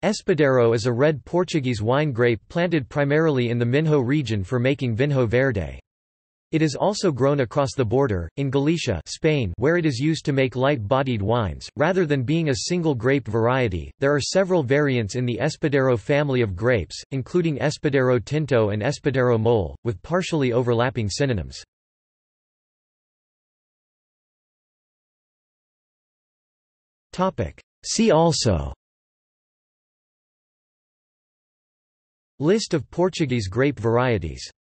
Espadeiro is a red Portuguese wine grape planted primarily in the Minho region for making vinho verde. It is also grown across the border, in Galicia, Spain, where it is used to make light-bodied wines. Rather than being a single grape variety, there are several variants in the Espadeiro family of grapes, including Espadeiro Tinto and Espadeiro Mole, with partially overlapping synonyms. See also: List of Portuguese grape varieties.